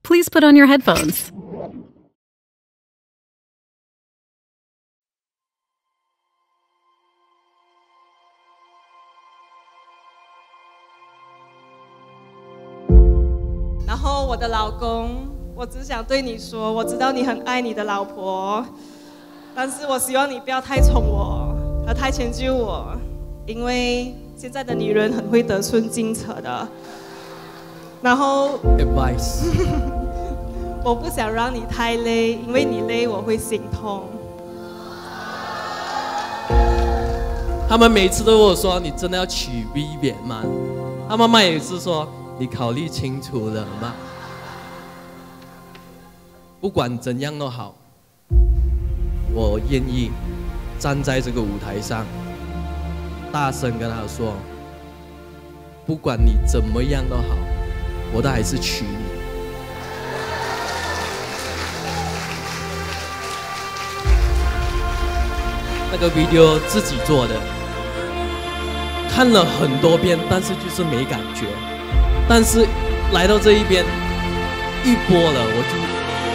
please put on your headphones. "然后我的老公，我只想对你说，我知道你很爱你的老婆，但是我希望你不要太宠我和太迁就我，因为现在的女人很会得寸进尺的。然后 advice 我不想让你太累，因为你累我会心痛。 他们每次都跟我说：“你真的要娶 Vivieen 吗？”他妈妈也是说：“你考虑清楚了吗？”不管怎样都好，我愿意站在这个舞台上，大声跟他说：“不管你怎么样都好，我都还是娶你。”那个 video 自己做的，看了很多遍，但是就是没感觉。但是来到这一边，一播了，我就。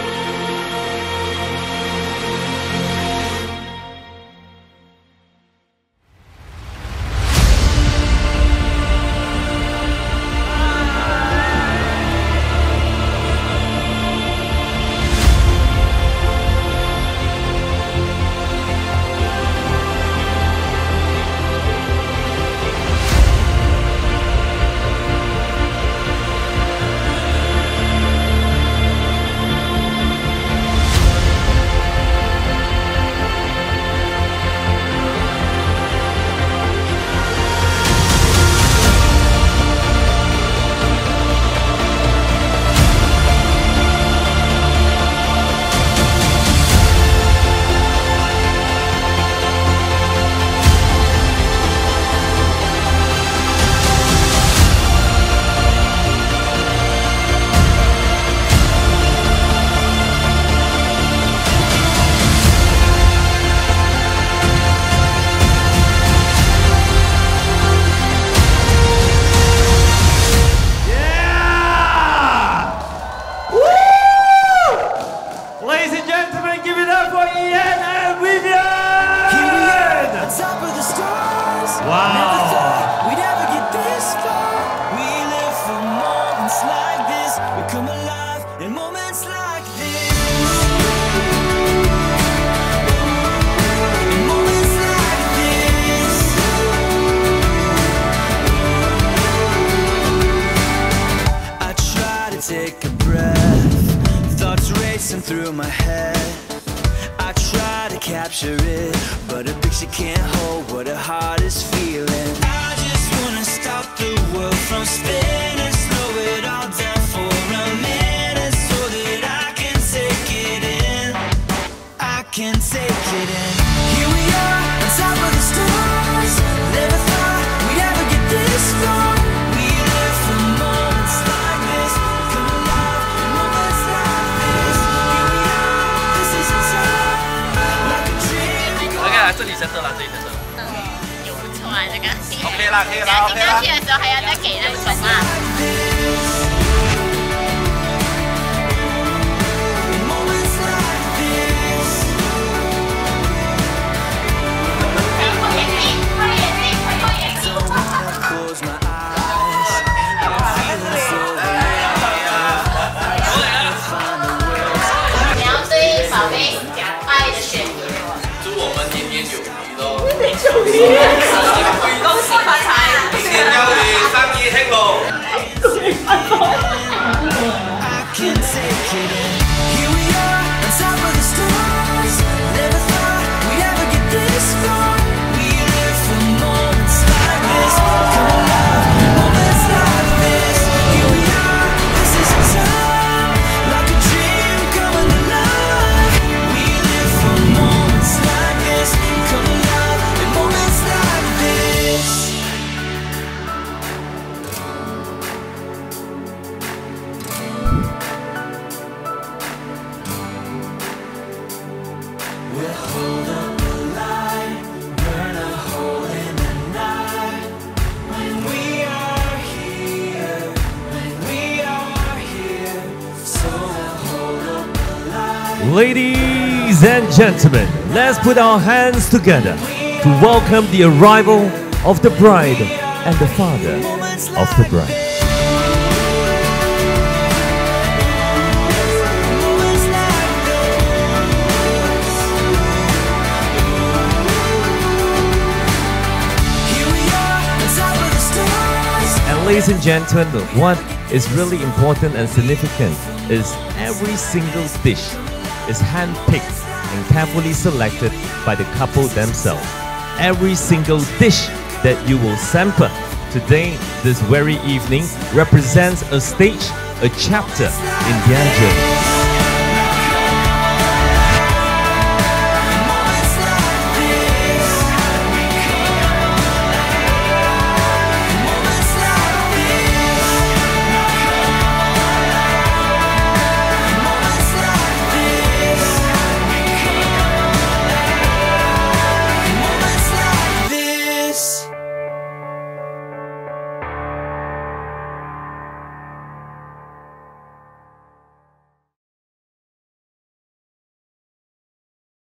Take a breath, thoughts racing through my head. I try to capture it, but a picture can't hold what a heart is feeling. I just wanna stop the world from spinning, slow it all down for a minute, so that I can take it in. I can take it in. Here we are, on top of the stars. Never thought we'd ever get this far. We live for moments like this. 这里先喝了，这里先喝。 有不错啊，这个。 OK 啦，可以啦， OK 啦。进去的时候还要再给那个虫啊。你要对宝贝讲爱的宣言。祝我们年年有余咯！有余，恭喜发财，年年有余，生意兴隆。恭喜发财。 Ladies and gentlemen, let's put our hands together to welcome the arrival of the bride and the father of the bride. And ladies and gentlemen, what is really important and significant is every single dish is hand-picked and carefully selected by the couple themselves. Every single dish that you will sample today, this very evening, represents a stage, a chapter in their journey.